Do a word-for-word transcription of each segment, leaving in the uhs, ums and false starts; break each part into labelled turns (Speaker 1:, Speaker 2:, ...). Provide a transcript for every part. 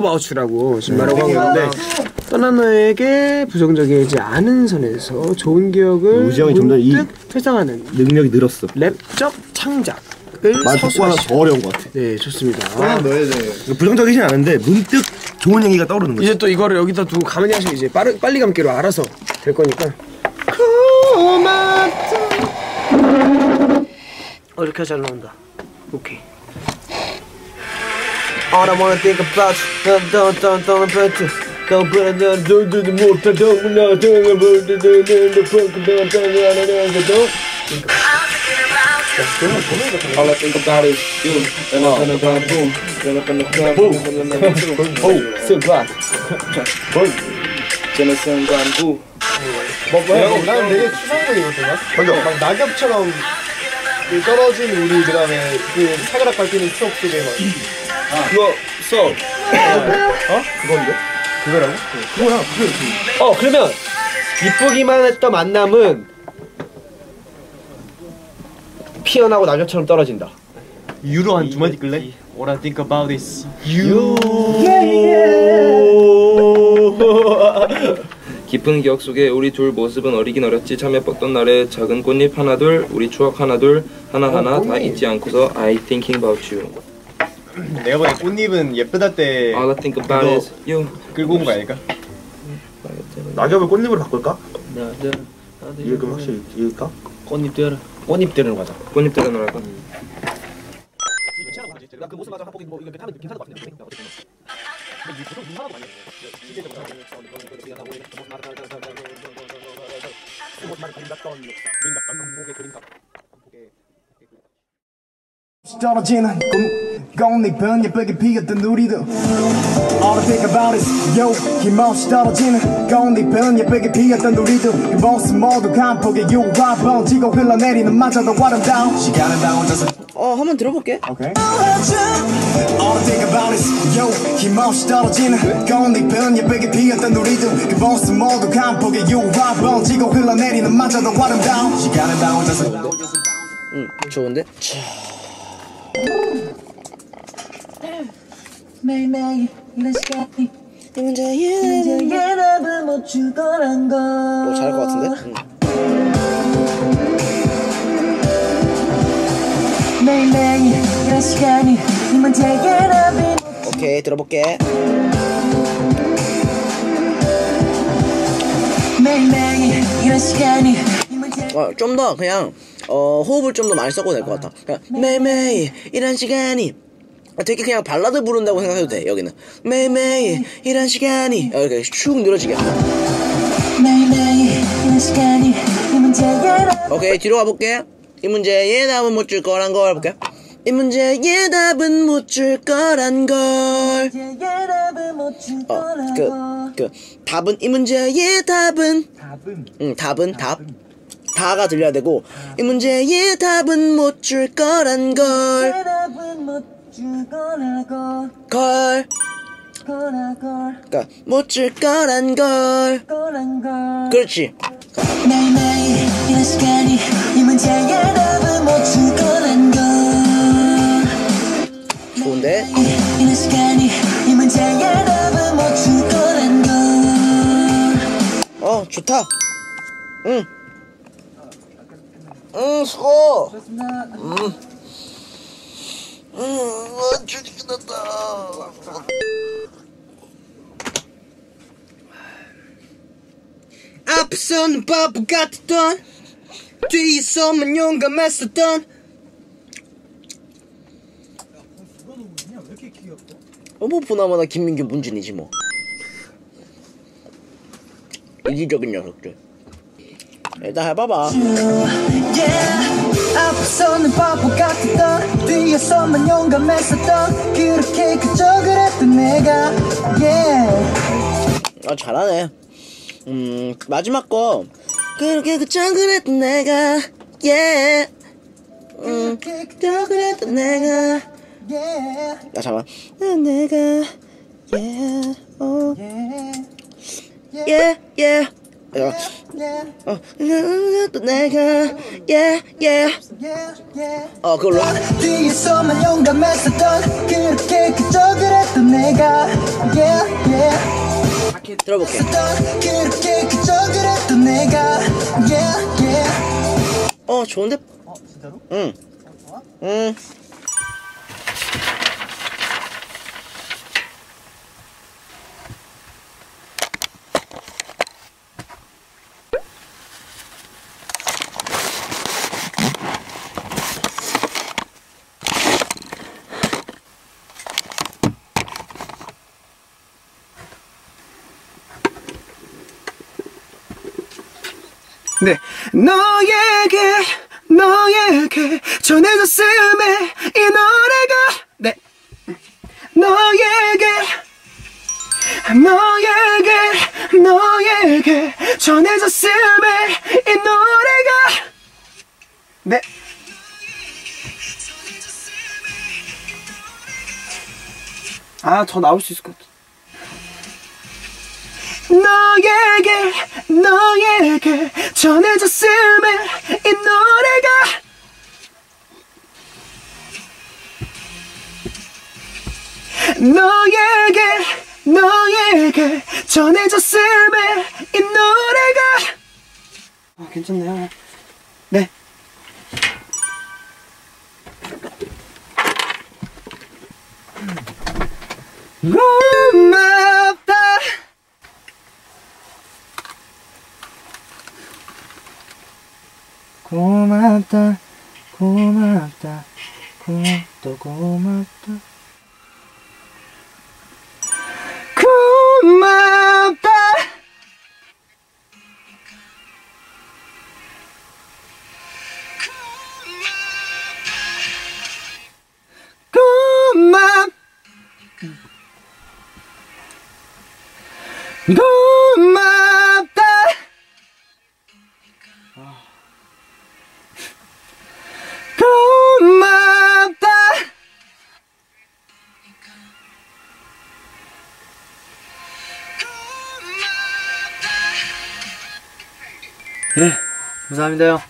Speaker 1: about you라고 지금 말하고 있는데 떠난 너에게 부정적이지 않은 선에서 좋은 기억을
Speaker 2: 우지영이 좀 더 이
Speaker 1: 회상하는
Speaker 2: 능력이 늘었어.
Speaker 1: 랩적 창작을
Speaker 2: 서술하시. 더 어려운 것 같아.
Speaker 1: 네, 좋습니다.
Speaker 3: 떠난 너에 대해
Speaker 2: 부정적이진 않은데 문득 좋은 얘기가 떠오르는 거지.
Speaker 1: 이제 또 이거를 여기다 두고 가만히 하시면 이제 빠르, 빨리 감기로 알아서 될 거니까. 어, 이렇게 잘 나온다. 오케이. All I wanna think about you, don't don't don't about you. Don't put it down, don't do the more, don't do the more, don't do the more, don't do the more, don't do the more. All I think about is you, and I'm gonna go boom, and I'm gonna go boom, and I'm gonna go boom. Oh, still black. Boom. 저는 순간 부.
Speaker 3: 뭐 뭐야? 나는 되게 추상적이거든.
Speaker 2: 먼저
Speaker 3: 막 낙엽처럼 떨어진 우리 그다음에 그 사그락 밟히는 추억 속에 막.
Speaker 1: 그거 써.
Speaker 3: 어? 그건데? 그거라고?
Speaker 1: 그거야. 어, 그러면 이쁘기만 했던 만남은 피어나고 낙엽처럼 떨어진다.
Speaker 3: 유로 한 두 마디 끌래? What I think about is
Speaker 1: you.
Speaker 4: 깊은 기억 속에 우리 둘 모습은 어리긴 어렸지 참여 뻗던 날에 작은 꽃잎 하나둘 우리 추억 하나둘 하나하나 어, 다 잊지 않고서 I thinking about you.
Speaker 3: 내가 보기엔 꽃잎은 예쁘다 때
Speaker 4: All I think about is you.
Speaker 3: 끌고 온 거 아닐까?
Speaker 2: 낙엽을 꽃잎으로 바꿀까? 이게 그럼 확실히 이을까?
Speaker 1: 꽃잎들 꽃잎들으로 가자.
Speaker 4: 꽃잎들은 할까?
Speaker 1: 그 모습 마저 한번 뭐 이거 하면 괜찮을 것 같은데.
Speaker 5: 떨어지는 꽃잎은 예쁘게 피었던 우리도 All I think about is yo 힘없이 떨어지는 꽃잎은 예쁘게 피었던 우리도 그 모습 모두 간폭의 유화 번지고 흘러내리는 마저도 아름다운 시간은 다 혼자서
Speaker 1: 어 한번 들어볼게.
Speaker 5: Okay. All I think about is yo 힘없이 떨어지는 꽃잎은 예쁘게 피었던 우리도 그 모습 모두 간폭의 유화 번지고 흘러내리는 마저도 아름다운 시간은 다 혼자서
Speaker 1: 응 좋은데?
Speaker 6: 매일매일 이런 시간이 문제의 답을 못 줄 거란 걸.
Speaker 1: 오 잘할 것 같은데?
Speaker 6: 응. 매일매일 이런 시간이 이 문제의 답을
Speaker 1: 오케이 들어볼게.
Speaker 6: 매일매일 이런 시간이
Speaker 1: 어, 좀 더 그냥 어, 호흡을 좀 더 많이 써도 될 것 같아. 그냥 매일매일 이런 시간이 되게 그냥 발라드 부른다고 생각해도 돼. 여기는 매일매일 이런 시간이 이렇게 쭉 늘어지게.
Speaker 6: 매일매일 이런 시간이 이 문제의 답.
Speaker 1: 오케이 뒤로 가볼게. 이 문제의 답은 못 줄 거란 걸 볼게. 이 문제의 답은 못 줄 거란 걸. 어, 그, 그 답은 이 문제의 답은
Speaker 5: 답은
Speaker 1: 응 답은 답 다가 들려야 되고 이 문제의 답은 못 줄 거란 걸. 걸 그니까 못 줄 거란 걸. 그렇지.
Speaker 6: 매일매일 이런 시간이 이 문제의 답은 못 줄 거란 걸.
Speaker 1: 좋은데?
Speaker 6: 이런 시간이 이 문제의 답은 못 줄 거란 걸.
Speaker 1: 어 좋다. 응. 응 수고. 응. 응, 아, 주디 끝났다. 앞서는 바보 같았던 뒤에서만 용감했었던 어머 보나마나 김민규 문준이지 뭐. 이기적인 녀석들. 일단 해봐봐.
Speaker 6: 앞서는 바보 같았던 뒤에서만 용감했었던 그렇게 그저 그랬던 내가 yeah.
Speaker 1: 아 잘하네. 음 마지막 거 그렇게 그저 그랬던 내가 yeah. 음 그저 그랬던 내가
Speaker 6: yeah.
Speaker 1: 야 잠깐 내가 yeah oh yeah yeah 야, 어, 또 내가 yeah yeah 어 그걸로
Speaker 6: 뒤에서만 용감했었던 그렇게 그저 그랬던
Speaker 5: 그랬던 내가 yeah yeah
Speaker 1: 들어볼게.
Speaker 5: 그렇게 그저 그랬던 내가 yeah yeah
Speaker 1: 어 좋은데?
Speaker 3: 어 진짜로?
Speaker 1: 응.
Speaker 3: 어, 좋아?
Speaker 1: 응.
Speaker 5: 네. 너에게 너에게 전해졌음에 이 노래가 네. 너에게 너에게 너에게 전해졌음에 이 노래가 네. 아, 더 나올 수 있을 것 같아. 너에게 너에게 전해졌음에 이 노래가 너에게 너에게 전해졌음에 이 노래가 아, 괜찮네요. 네. 고맙다 고맙다 고맙다 고맙다 고맙다 고맙다 고맙 고맙다 고맙다 네, 감사합니다요.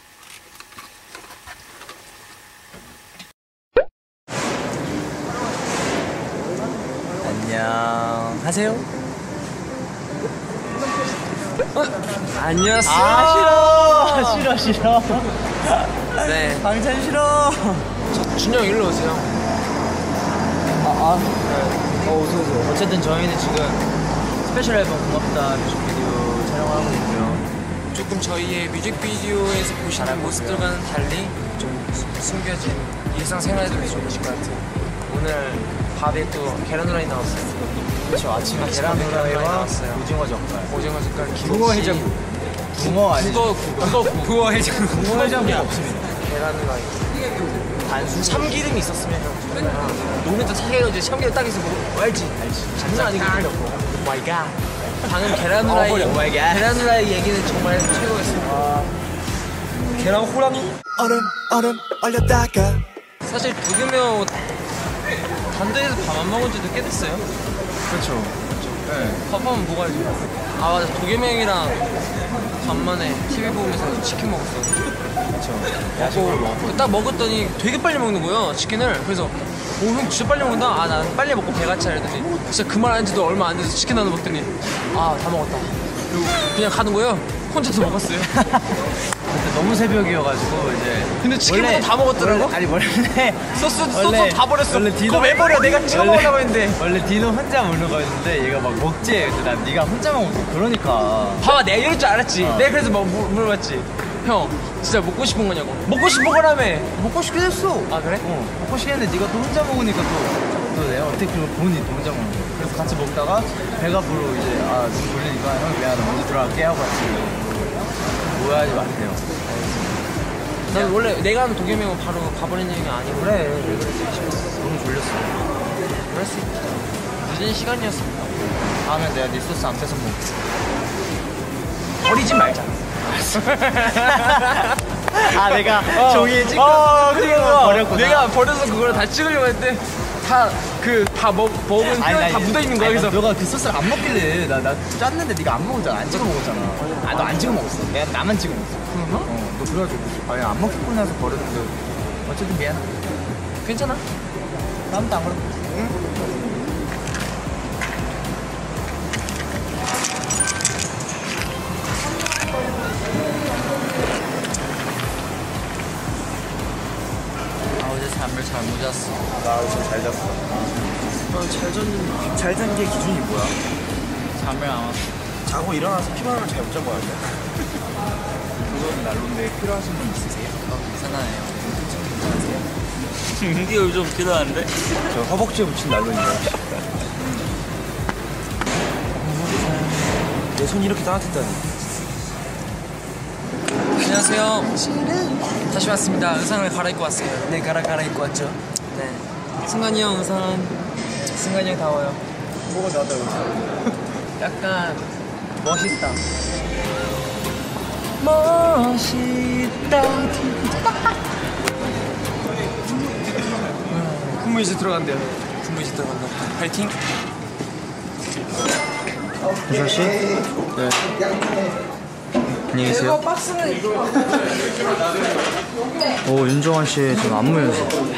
Speaker 5: 안녕하세요. 어? 안녕하세요. 아, 싫어 싫어 싫어. 네. 방찬 싫어.
Speaker 4: 준영 일로 오세요.
Speaker 5: 아, 아. 네. 어, 어서오세요. 어쨌든 저희는 지금 스페셜 앨범 고맙다 뮤직비디오 촬영을 하고 있고요.
Speaker 4: 조금 저희의 뮤직비디오에서 보시는 모습들과는 달리 좀 숨겨진 일상생활들을 좋으실 것 같아요. 오늘 밥에 또 계란 후라이 나왔어요.
Speaker 5: 그렇죠. 아침에 계란 후라이와 오징어 젓갈.
Speaker 4: 오징어 젓갈,
Speaker 5: 붕어 해장국. 붕어 아니죠?
Speaker 4: 국어, 국어, 국어 해장국.
Speaker 5: 붕어 해장국 없습니다.
Speaker 4: 계란 후라이.
Speaker 5: 단순
Speaker 4: 참기름이 있었으면 형. 노른자 차게로 이제 참기름 딱 있어 먹어. 알지? 알지. 장난 아니고. 오 마이 갓. 방금 계란 후라이. 오 마이 갓. 계란 후라이 얘기는 정말 최고였습니다. 계란 호랑이.
Speaker 5: 얼음 얼음 얼렸다가.
Speaker 4: 사실 도겸이 단대에서 밥 안 먹은 지도 꽤 됐어요.
Speaker 5: 그렇죠. 네.
Speaker 4: 밥하면 뭐가 있지? 아 맞아, 도겸이 형이랑 간만에 티비 보면서 치킨 먹었어.
Speaker 5: 그렇죠. 야식으로 먹었고.
Speaker 4: 딱 먹었더니 되게 빨리 먹는 거예요, 치킨을. 그래서 오, 형 진짜 빨리 먹는다? 아, 난 빨리 먹고 배가 차. 이러더니 진짜 그 말 한 지도 얼마 안 돼서 치킨 하나 먹더니 아, 다 먹었다. 그리고 그냥 가는 거예요. 혼자서 먹었어요.
Speaker 5: 그때 너무 새벽이어가지고 이제.
Speaker 4: 근데 치킨도 다 먹었더라고?
Speaker 5: 원래, 아니 원래
Speaker 4: 소스,
Speaker 5: 원래-
Speaker 4: 소스 다 버렸어.
Speaker 5: 원래 디노-
Speaker 4: 그거 왜 버려? 내가 찍어
Speaker 5: 원래-
Speaker 4: 먹으려고 했는데.
Speaker 5: 원래 디노 혼자 먹는 거였는데 얘가 막 먹지. 근데 난 네가 혼자 먹었어. 그러니까.
Speaker 4: 봐봐, 내가 이럴 줄 알았지.
Speaker 5: 어.
Speaker 4: 내가 그래서 막 물, 물어봤지. 형, 진짜 먹고 싶은 거냐고. 먹고 싶은 거라며.
Speaker 5: 먹고 싶게 됐어.
Speaker 4: 아, 그래?
Speaker 5: 어. 먹고 싶겠는데 네가 또 혼자 먹으니까 또. 또 내가 어떻게 그러면 보니 또 혼자 먹는 거야. 그래서 같이 먹다가 배가 부르고 이제 아 눈 돌리니까 형 미안하다 먼저 들어갈게 하고 같이 오해하지 마세요.
Speaker 4: 난 원래 내가 하는 도겸이 형은 바로 가버리는 얘기가 아니고.
Speaker 5: 그래 왜 그랬지 싶었어. 너무 졸렸어.
Speaker 4: 그럴 수 있지. 늦은 시간이었습니다.
Speaker 5: 다음에 내가 네 소스 안 뺏어 먹을게.
Speaker 4: 버리지 말자.
Speaker 5: 아 내가 종이에 찍고
Speaker 4: 어, 그거
Speaker 5: 버렸구나.
Speaker 4: 내가 버려서 그걸 다 찍으려고 했는데 다 그 다 먹은 뼈에 다 묻어 있는 거야.
Speaker 5: 아니,
Speaker 4: 그래서
Speaker 5: 너가 그 소스를 안 먹길래 나, 나 짰는데 네가 안 먹었잖아. 안 찍어 먹었잖아. 아 너 안 찍어 먹었어. 내가 나만 찍어 먹었어.
Speaker 4: 그런가?
Speaker 5: 어, 너 그래가지고 아니 안 먹고 나서 버렸는데 어쨌든 미안해.
Speaker 4: 괜찮아.
Speaker 5: 다음부터 안 그럴게.
Speaker 2: 잘 자는 게 기준이 뭐야?
Speaker 7: 잠을 안 왔어.
Speaker 2: 자고 일어나서 피곤하면 잘 못 자고 와야 돼?
Speaker 7: 그건 난로인데 필요하신 분 있으세요? 어, 괜찮아요. 괜찮으세요? 이게 좀 필요한데?
Speaker 2: 저 허벅지에 붙인 난로입니다. 내 손이 이렇게 따뜻했다니.
Speaker 4: 안녕하세요. 다시 왔습니다. 의상을 갈아입고 왔어요.
Speaker 1: 네, 갈아 갈아입고 왔죠.
Speaker 4: 네. 승관이 형 의상. 승관이 형 다워요.
Speaker 3: 뭐가 나다요?
Speaker 4: 약간 멋있다. 멋있다.
Speaker 3: 군무 이제 들어간대요.
Speaker 4: 군무 이제 들어간다. 파이팅.
Speaker 7: 윤서 씨? 네. 안녕히 계세요. 오, 윤정환 씨 지금 안무 연습.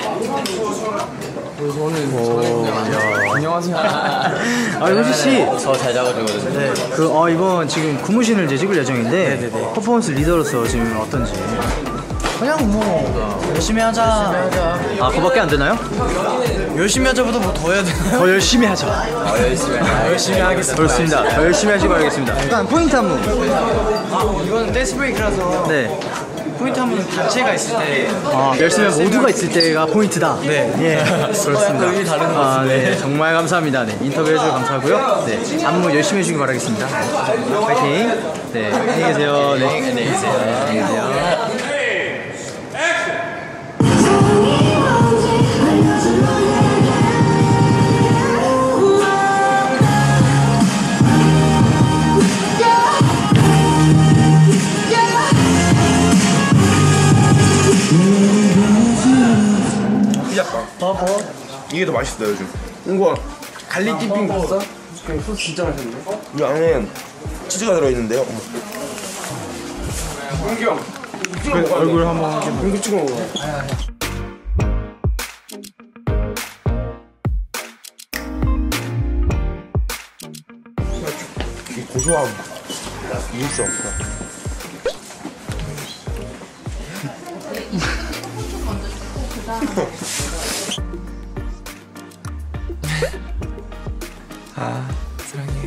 Speaker 3: 저는 안녕하세요.
Speaker 7: 아, 윤서 씨.
Speaker 1: 저 잘 잡아주거든요.
Speaker 7: 네. 그, 어, 이번 지금 구무신을 이제 찍을 예정인데. 네네네. 퍼포먼스 리더로서 지금 어떤지. 그냥 뭐 열심히 하자. 열심히 하자. 아, 그거밖에 안 되나요?
Speaker 4: 열심히 하자보다 뭐 더 해야 되나요?
Speaker 7: 더 열심히 하자.
Speaker 1: 어, 열심히 하자.
Speaker 4: 열심히 하겠습니다.
Speaker 7: 그렇습니다. 더 열심히 하시기 바라겠습니다. 일단 포인트 안무.
Speaker 4: 아, 이건 댄스 브레이크라서
Speaker 7: 네.
Speaker 4: 포인트 하면 단체가 있을 때
Speaker 7: 아, 열심히 모두가 있을 때가 포인트다. 네. 예. 그렇습니다.
Speaker 4: 의미 다른 것
Speaker 7: 아, 네. 정말 감사합니다. 네. 인터뷰 해주셔서 감사하고요. 네. 안무 열심히 해주시기 바라겠습니다. 파이팅. 네. 안녕히 계세요. 네. 안녕히 계세요. 안녕히 계세요.
Speaker 2: 이게 더 맛있어요 요즘.
Speaker 3: 이거 갈릭 디핑 봤어? 소스 진짜 맛있는데?
Speaker 2: 이 안에 치즈가 들어있는데요.
Speaker 3: 용기 형.
Speaker 7: 얼굴 한번 확인.
Speaker 3: 용기 찍어 먹어.
Speaker 2: 이 고소함 이길 수 없어.
Speaker 4: 아, 사랑해요.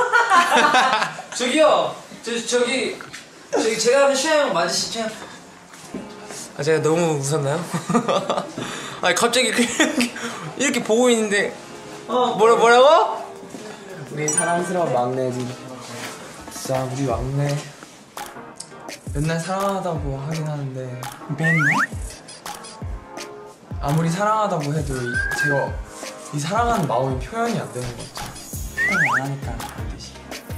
Speaker 4: 저기요, 저 저기 저기 제가 하는 슈아 형 맞으시죠? 아, 제가 너무 웃었나요? 아니 갑자기 이렇게, 이렇게 보고 있는데 어 뭐라 뭐라고?
Speaker 3: 우리 사랑스러운 막내지. 진짜 우리 막내. 맨날 사랑하다고 하긴 하는데. 맨날? 아무리 사랑하다고 해도 이, 제가 이 사랑하는 마음이 표현이 안 되는 것 같아요. 표현 안 하니까 반드시.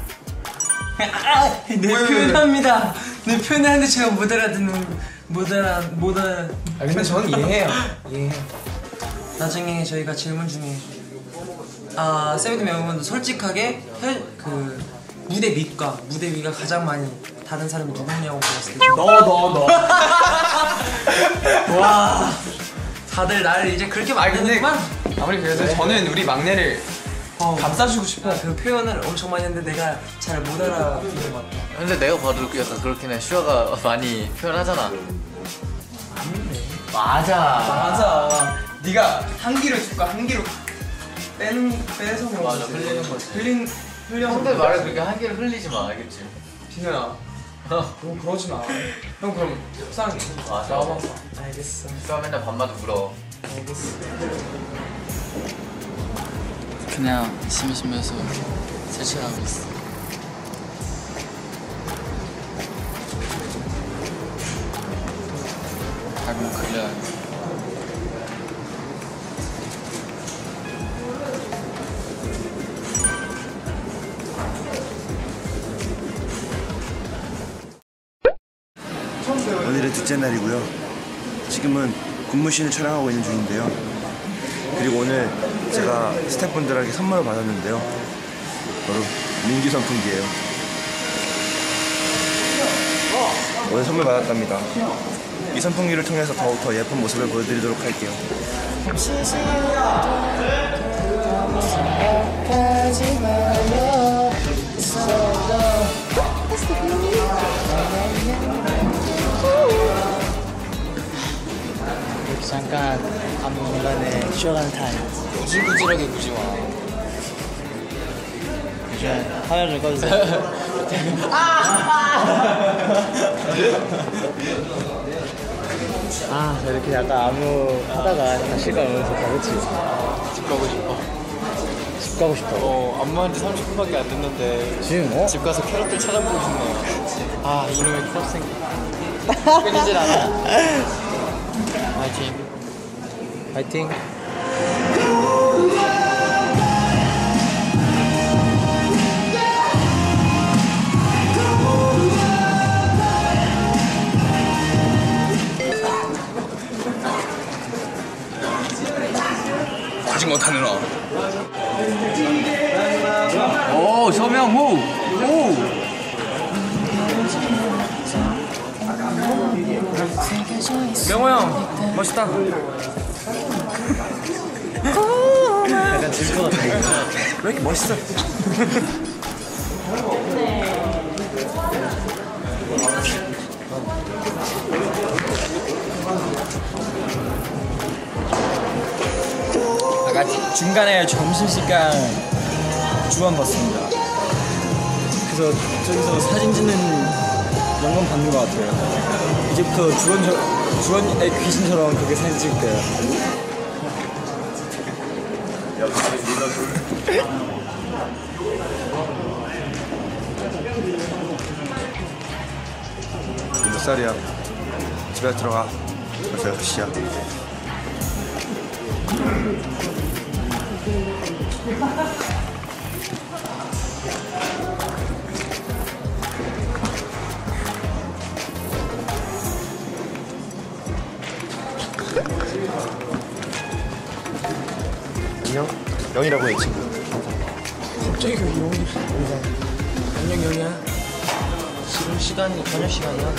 Speaker 4: 아, 네 표현합니다. 네 표현하는데 제가 못 알아듣는 못 알아 못 알아.
Speaker 3: 아 근데 저는 이해해요. 이해해요.
Speaker 4: 나중에 저희가 질문 중에 아 세븐틴 멤버분들 솔직하게 혈, 그 무대 밑과 무대 위가 가장 많이 다른 사람이 누구냐고 물었을 때
Speaker 3: 너 너 너.
Speaker 4: 와 다들 나를 이제 그렇게 만드는구만.
Speaker 3: 아무리 그래도 저는 우리 막내를
Speaker 4: 어.
Speaker 3: 감싸주고 싶어.
Speaker 4: 그 표현을 엄청 많이 했는데 내가 잘 못 알아듣는 것 같아.
Speaker 1: 근데 내가 봐도 약간 그렇긴 해. 슈아가 많이 표현하잖아.
Speaker 4: 맞아.
Speaker 3: 맞아. 네가 한 귀로 줄까 한 귀로 빼는 빼서 먹어.
Speaker 1: 맞아, 흘리는 거지.
Speaker 3: 흘린 흘려.
Speaker 1: 근데 말을 그렇게 한 개를 흘리지 마, 알겠지?
Speaker 3: 진현아. 너 그러지 마. 형 그럼 속상해.
Speaker 1: 맞아.
Speaker 3: 나와봐.
Speaker 4: 알겠어.
Speaker 1: 슈아 맨날 밤마다 울어.
Speaker 7: 그냥 심심해서 세차하고 있어. 닮은 그려야 돼.
Speaker 2: 오늘은 둘째 날이고요. 지금은 군무신을 촬영하고 있는 중인데요. 그리고 오늘 제가 스태프분들에게 선물을 받았는데요. 바로 민규 선풍기예요. 오늘 선물 받았답니다. 이 선풍기를 통해서 더욱더 예쁜 모습을 보여드리도록 할게요.
Speaker 7: 잠깐 아무 공간에 쉬어가는 타임.
Speaker 4: 구질구질하게 구지 마.
Speaker 7: 화면 좀 꺼주세요. 아, 이렇게 약간 아무 하다가 약간 실감 오면서 가겠지.
Speaker 3: 집 가고 싶어.
Speaker 7: 집 가고 싶어.
Speaker 3: 어, 안무한 지 삼십 분밖에 안 됐는데
Speaker 7: 지금 어?
Speaker 3: 집 가서 캐럿들 찾아보고 싶네요. 아, 이놈의 캐럿 생각. 끊이질 않아. 파이팅.
Speaker 7: 파이팅.
Speaker 2: 자전거 타는 어.
Speaker 4: 오, 서명 호. 오. 명호 형, 멋있다.
Speaker 7: 약간 질 것 같아.
Speaker 2: 왜 이렇게 멋있어?
Speaker 3: 아까 중간에 점심시간 주원받습니다. 그래서 저기서 사진 찍는 영감 받는 것 같아요. 이제부터 주원 주원의 귀신처럼 그렇게 사진 찍을 거예요.
Speaker 2: 몇 살이야? 집에 들어가. 벌써 여섯 시야. 안녕? 영이라고 해, 친구.
Speaker 4: 갑자기 왜 영이? 안녕 영이야. 지금 시간이 저녁 시간이야.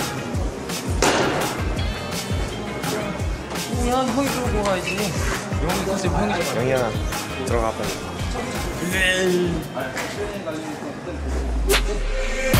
Speaker 4: 뭐야, 형이 들고 가야지. 영이 컨셉 형이 좀.
Speaker 2: 영이야, 들어가 빨리.